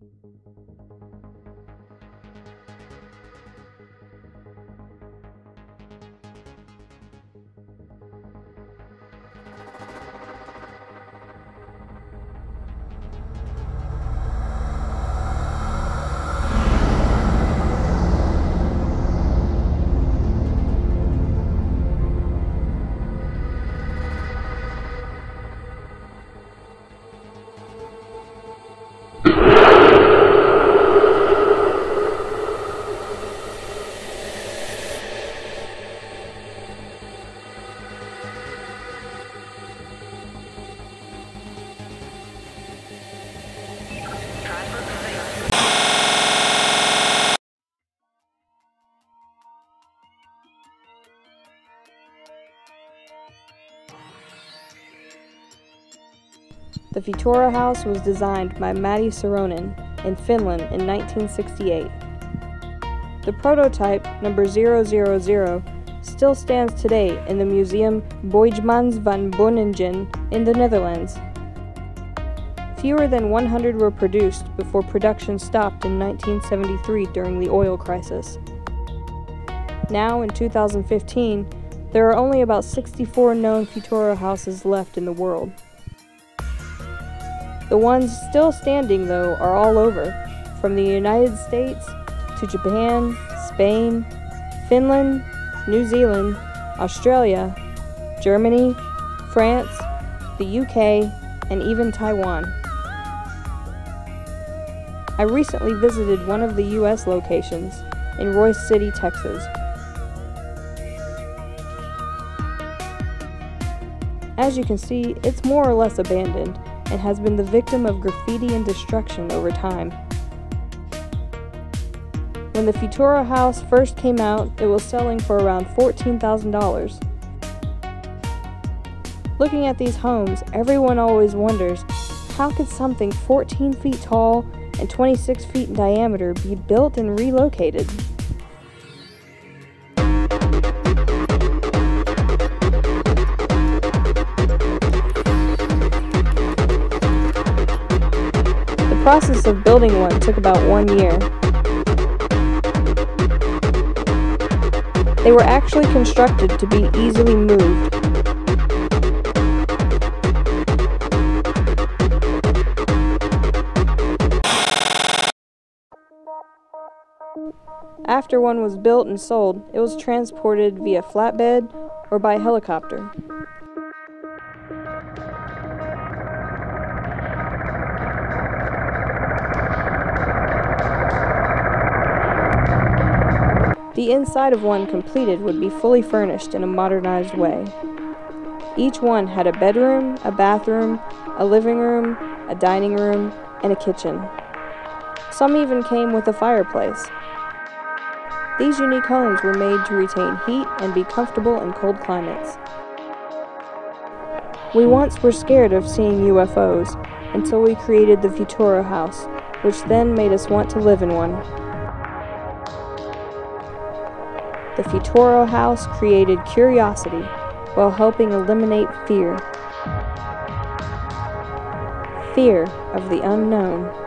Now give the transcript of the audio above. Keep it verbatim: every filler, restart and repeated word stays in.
The Futuro House was designed by Matti Saronen in Finland in nineteen sixty-eight. The prototype, number zero zero zero, still stands today in the Museum Boijmans van Beuningen in the Netherlands. Fewer than one hundred were produced before production stopped in nineteen seventy-three during the oil crisis. Now, in two thousand fifteen, there are only about sixty-four known Futuro houses left in the world. The ones still standing, though, are all over, from the United States to Japan, Spain, Finland, New Zealand, Australia, Germany, France, the U K, and even Taiwan. I recently visited one of the U S locations in Royce City, Texas. As you can see, it's more or less abandoned and has been the victim of graffiti and destruction over time. When the Futuro House first came out, it was selling for around fourteen thousand dollars. Looking at these homes, everyone always wonders, how could something fourteen feet tall and twenty-six feet in diameter be built and relocated? The process of building one took about one year. They were actually constructed to be easily moved. After one was built and sold, it was transported via flatbed or by helicopter. The inside of one completed would be fully furnished in a modernized way. Each one had a bedroom, a bathroom, a living room, a dining room, and a kitchen. Some even came with a fireplace. These unique homes were made to retain heat and be comfortable in cold climates. We once were scared of seeing U F Os until we created the Futuro House, which then made us want to live in one. The Futuro House created curiosity while helping eliminate fear. Fear of the unknown.